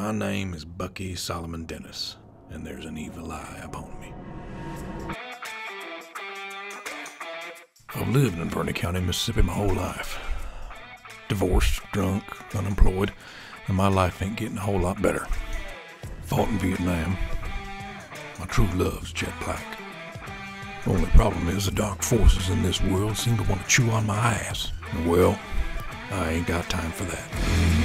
My name is Bucky Dennis, and there's an evil eye upon me. I've lived in Verney County, Mississippi my whole life. Divorced, drunk, unemployed, and my life ain't getting a whole lot better. Fought in Vietnam. My true love's jet black. Only problem is the dark forces in this world seem to want to chew on my ass. And well, I ain't got time for that.